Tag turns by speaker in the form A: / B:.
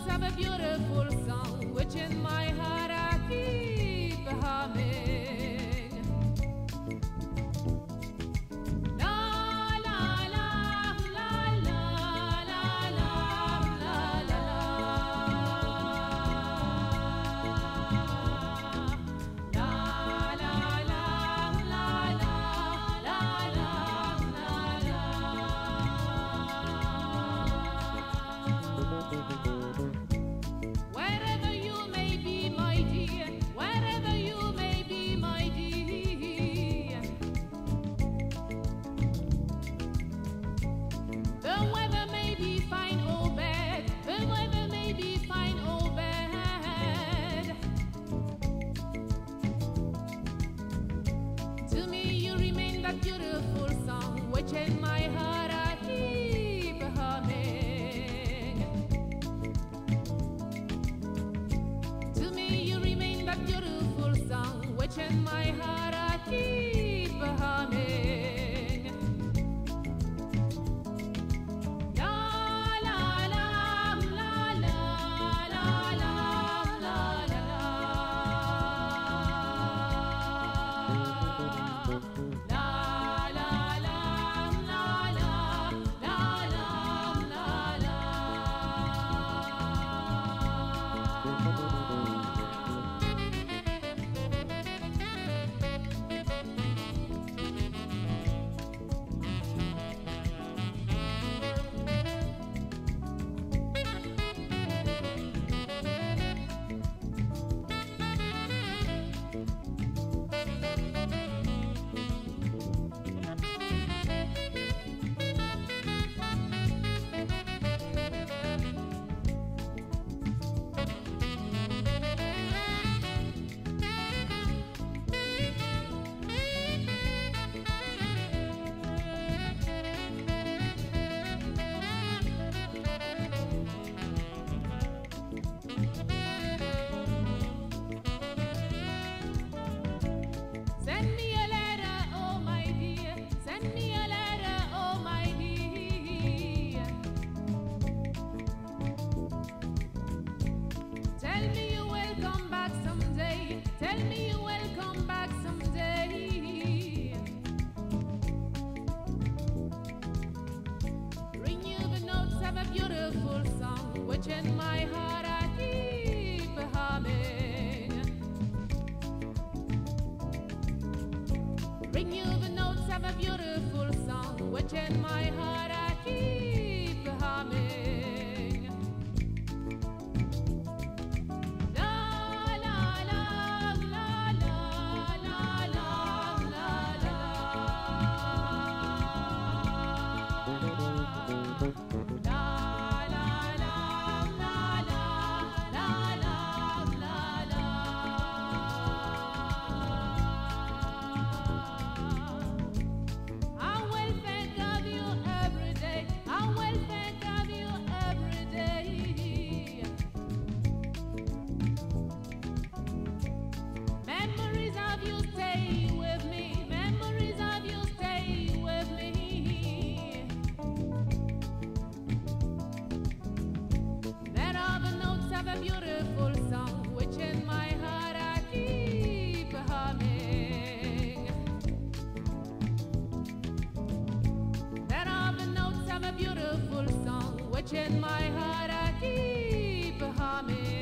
A: have a beautiful song, which in my heart I keep humming. La la la la la la la la la la. La la la la la la la la. Wherever you may be, my dear, wherever you may be, my dear. The weather may be fine or bad, the weather may be fine or bad. To me you remain that beautiful song, which in my heart I keep humming. To me you remain that beautiful song, which in my heart I keep humming. La la la la la la la la la. La la la la la la la la. Send me a letter, oh my dear. Send me a letter, oh my dear. Tell me you will come back someday. Tell me you will come back someday. Bring you the notes of a beautiful song, which in my heart I keep humming. Bring you the notes of a beautiful song, which in my heart I keep humming. La la la la la la la la la. La la la la la la la la. I will think of you every day. I will think of you every day. Memories of you stay with me. Memories of you stay with me. There are the notes of a beautiful song, which in my heart I keep humming. There are the notes of a beautiful song, which in my heart I keep humming.